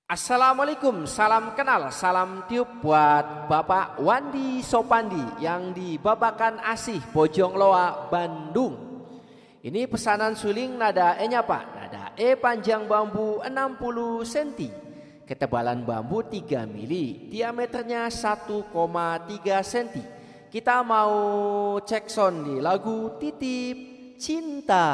Assalamualaikum, salam kenal, salam tiup buat Bapak Wandi Sopandi yang di Babakan Asih, Bojongloa, Bandung. Ini pesanan suling nada E-nya Pak, nada E panjang bambu 60 cm, ketebalan bambu 3 mili, diameternya 1,3 cm. Kita mau cek sound di lagu Titip Cinta.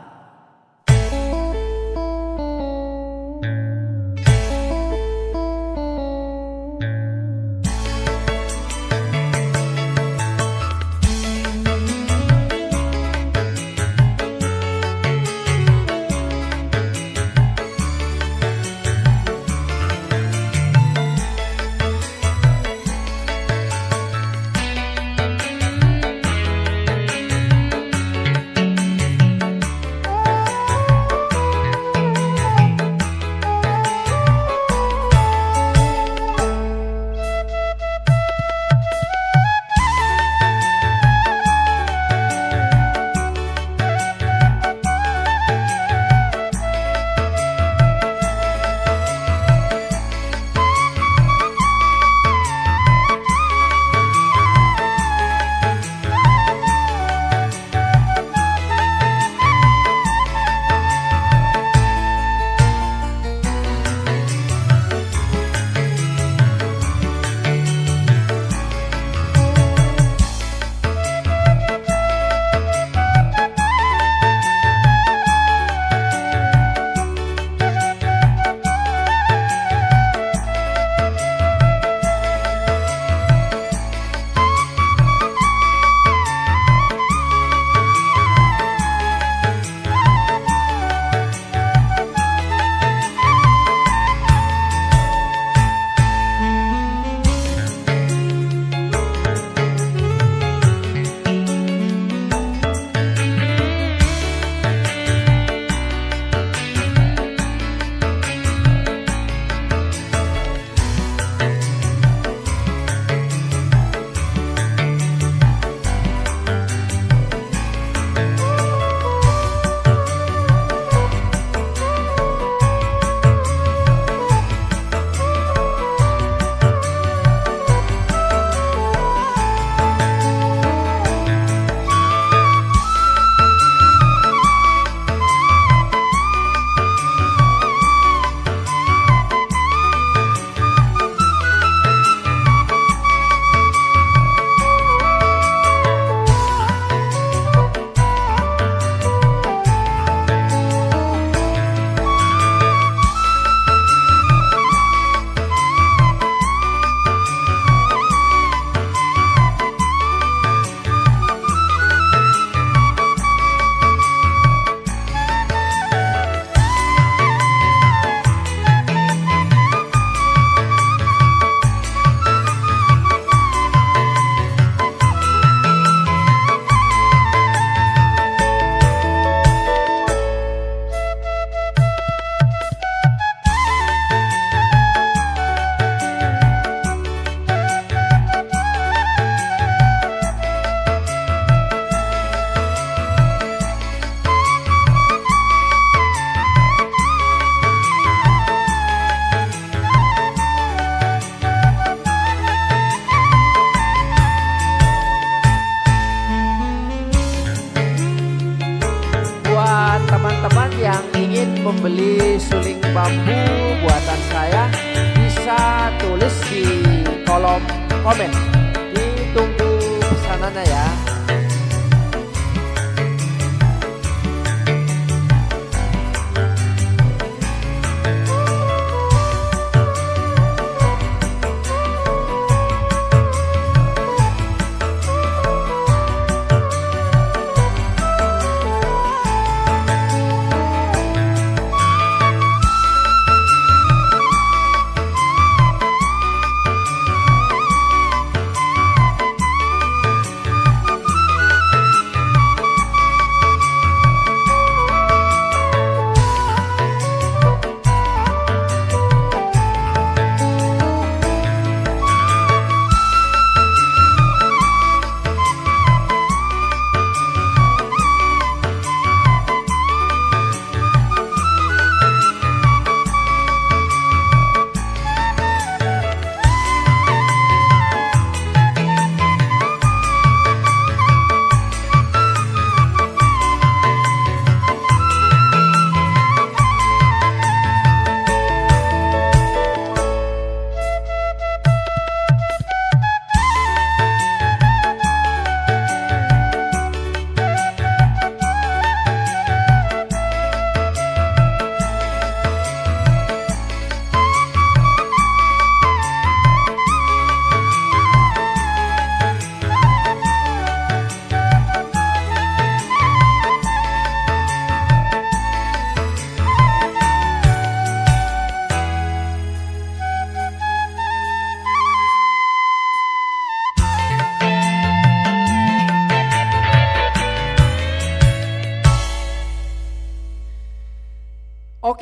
Teman-teman yang ingin membeli suling bambu buatan saya bisa tulis di kolom komen. Ditunggu pesanannya ya.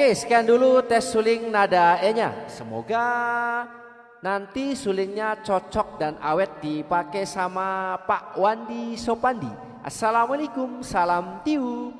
Oke, sekian dulu tes suling nada E-nya. Semoga nanti sulingnya cocok dan awet dipakai sama Pak Wandi Sopandi. Assalamualaikum, salam tiup.